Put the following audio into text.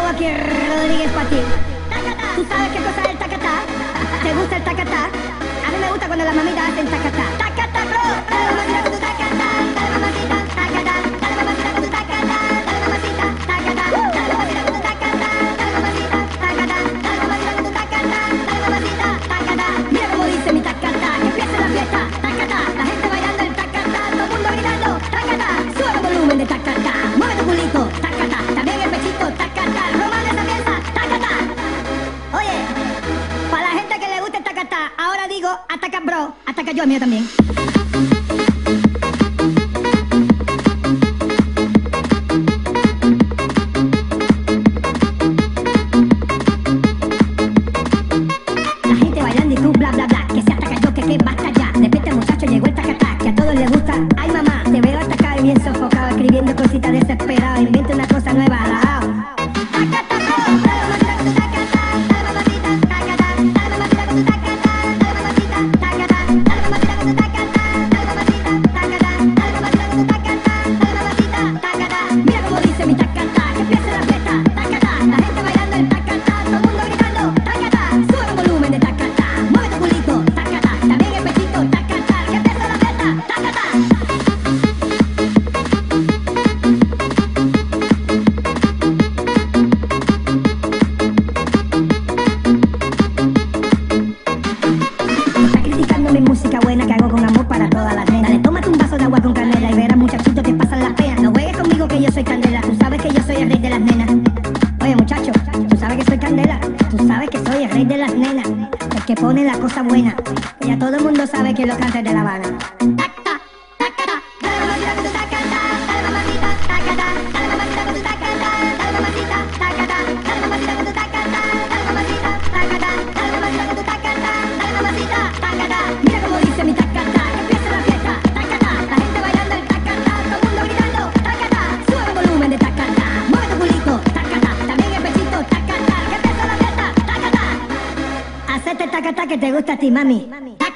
aquí Rodríguez para ti. ¿Tú sabes qué cosa es el tacatá? ¿Te gusta el tacatá? A mí me gusta cuando las mamitas hacen tacatá. ¡Tacatá, bro! Dale mamacita con tu tacatá, dale mamacita, tacatá, dale mamacita con tu tacatá, dale mamacita, tacatá, dale mamacita con tu tacatá, dale mamacita, tacatá, dale mamacita con tu tacatá, dale mamacita, tacatá. Mira cómo dice mi tacatá, que empiece la fiesta, tacatá, la gente bailando el tacatá, todo el mundo gritando, tacatá, sube el volumen de tacatá, mueve tu culito, tacatá, también el pechito, tacatá, román esa pieza, tacatá. Oye, para la gente que le gusta el tacatá, ahora digo, ataca bro, ataca yo, el mío también. La gente bailando y tú bla bla bla, que se ataca yo, que basta ya. De repente muchacho llegó el tacatá, que a todos les gusta. Ay mamá, te veo atacado y bien sofocado, escribiendo cositas desesperadas, inventa una cosa nueva, alao. Tacatá, bro, dale mamacita con tu tacatá, dale mamacita, tacatá, dale mamacita con tu tacatá, dale mamacita, tacatá, dale mamacita con tu tacatá, dale mamacita, tacatá, dale mamacita con tu tacatá, dale mamacita, tacatá. Mira cómo dice mi tacatá, que empiece la fiesta, tacatá, la gente bailando el tacatá, todo el mundo gritando, tacatá, sube el volumen de tacatá, mueve tu culito, tacatá, también el pechito, tacatá, que empiece la fiesta, tacatá. Está criticando mi música buena que hago con amor para todas las nenas. Dale, tómate un vaso de agua con canela y verás muchachito te pasan las penas. No juegues conmigo que yo soy candela, tú sabes que yo soy el rey de las nenas. Oye muchacho, tú sabes que soy candela, tú sabes que soy el rey de las nenas, el que pone la cosa buena. Y ya todo el mundo sabe que lo canta de La Habana. Tacatá, tacatá, dale mamacita con tu tacatá, dale mamacita, tacatá, dale mamacita con tu tacatá, dale mamacita, tacatá, dale mamacita con tu tacatá, dale mamacita, tacatá, dale mamacita con tu tacatá, dale mamacita, tacatá. Mira cómo dice mi tacatá, que empiece la fiesta, tacatá, la gente bailando el tacatá, todo el mundo gritando, tacatá, sube el volumen de tacatá, mueve tu culito, tacatá, también el pechito, tacatá, que empiece la fiesta, tacatá. Hacete tacatá que te gusta a ti, mami.